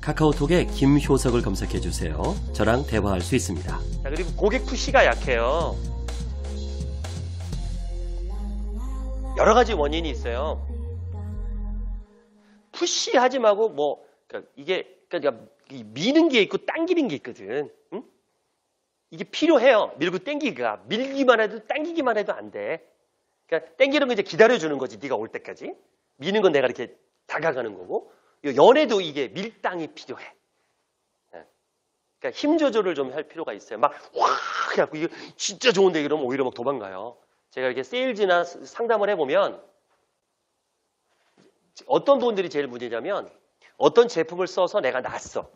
카카오톡에 김효석을 검색해 주세요. 저랑 대화할 수 있습니다. 자, 그리고 고객 푸시가 약해요. 여러 가지 원인이 있어요. 푸시하지 말고 그러니까 그러니까 미는 게 있고 당기는 게 있거든. 응? 이게 필요해요. 밀고 당기기가. 밀기만 해도 당기기만 해도 안 돼. 그러니까 당기는 건 이제 기다려주는 거지. 네가 올 때까지. 미는 건 내가 이렇게 다가가는 거고. 연애도 이게 밀당이 필요해. 그러니까 힘 조절을 좀 할 필요가 있어요. 막 확 해갖고 이거 진짜 좋은데 이러면 오히려 막 도망가요. 제가 이렇게 세일즈나 상담을 해보면 어떤 분들이 제일 문제냐면 어떤 제품을 써서 내가 놨어.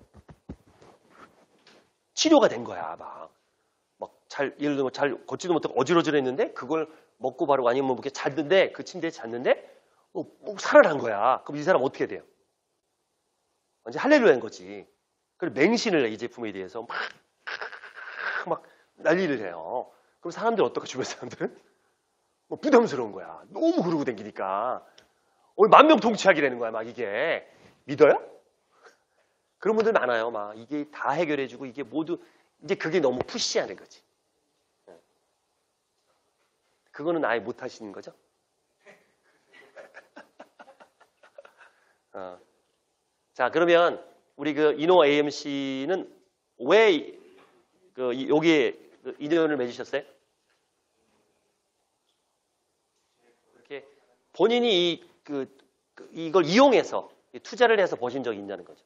치료가 된 거야. 예를 들면 잘 걷지도 못하고 어지러지했는데 그걸 먹고 바로 아니면 이렇게 잤는데 그 침대에 잤는데 살아난 거야. 그럼 이 사람 어떻게 돼요? 완전 할렐루야인 거지. 그리고 맹신을 해, 이 제품에 대해서 막 난리를 해요. 그럼 사람들 어떨까, 주변 사람들은? 부담스러운 거야. 너무 그러고 다니니까. 만명통치하기라는 거야, 막 이게. 믿어요? 그런 분들 많아요. 막 이게 다 해결해주고 이게 모두 이제 그게 너무 푸시하는 거지. 그거는 아예 못 하시는 거죠? 자, 그러면 우리 그 이노 AMC는 왜 여기에 인연을 맺으셨어요? 이렇게 본인이 이걸 이용해서 투자를 해서 버신 적이 있냐는 거죠.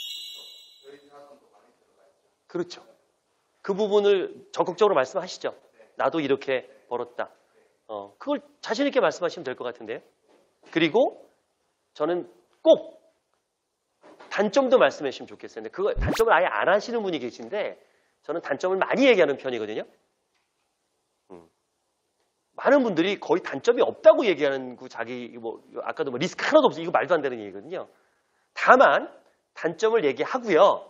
그렇죠. 그 부분을 적극적으로 말씀하시죠. 나도 이렇게 벌었다. 그걸 자신 있게 말씀하시면 될 것 같은데요. 그리고 저는 꼭 단점도 말씀해 주시면 좋겠어요. 근데 그거 단점을 아예 안 하시는 분이 계신데 저는 단점을 많이 얘기하는 편이거든요. 많은 분들이 거의 단점이 없다고 얘기하는 자기 아까도 리스크 하나도 없어. 이거 말도 안 되는 얘기거든요. 다만 단점을 얘기하고요.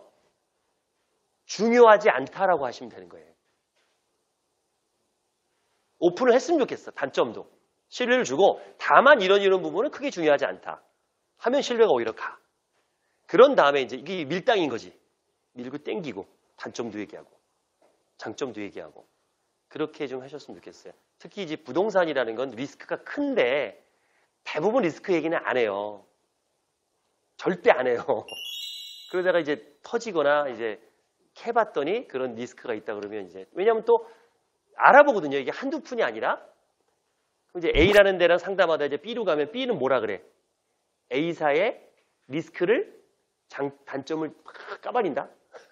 중요하지 않다라고 하시면 되는 거예요. 오픈을 했으면 좋겠어. 단점도. 신뢰를 주고 다만 이런 부분은 크게 중요하지 않다. 하면 신뢰가 오히려 가. 그런 다음에 이제 이게 밀당인 거지. 밀고 땡기고 단점도 얘기하고 장점도 얘기하고 그렇게 좀 하셨으면 좋겠어요. 특히 이제 부동산이라는 건 리스크가 큰데 대부분 리스크 얘기는 안 해요. 절대 안 해요. 그러다가 이제 터지거나 이제 캐봤더니 그런 리스크가 있다 그러면 이제 왜냐하면 또 알아보거든요. 이게 한두 푼이 아니라 이제 A라는 데랑 상담하다 이제 B로 가면 B는 뭐라 그래? A사의 리스크를 단점을 막 까발린다?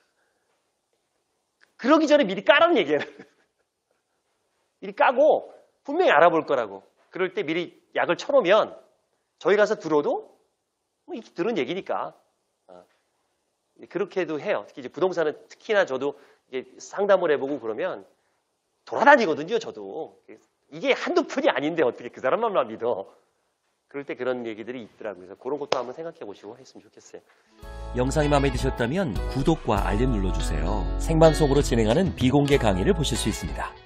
그러기 전에 미리 까라는 얘기예요. 미리 까고 분명히 알아볼 거라고. 그럴 때 미리 약을 쳐놓으면 저희 가서 들어도 이렇게 들은 얘기니까 그렇게도 해요. 특히 이제 부동산은 특히나 저도 이게 상담을 해보고 그러면 돌아다니거든요. 저도 이게 한두 푼이 아닌데 어떻게 그 사람만 믿어. 그럴 때 그런 얘기들이 있더라고요. 그래서 그런 것도 한번 생각해 보시고 했으면 좋겠어요. 영상이 마음에 드셨다면 구독과 알림 눌러주세요. 생방송으로 진행하는 비공개 강의를 보실 수 있습니다.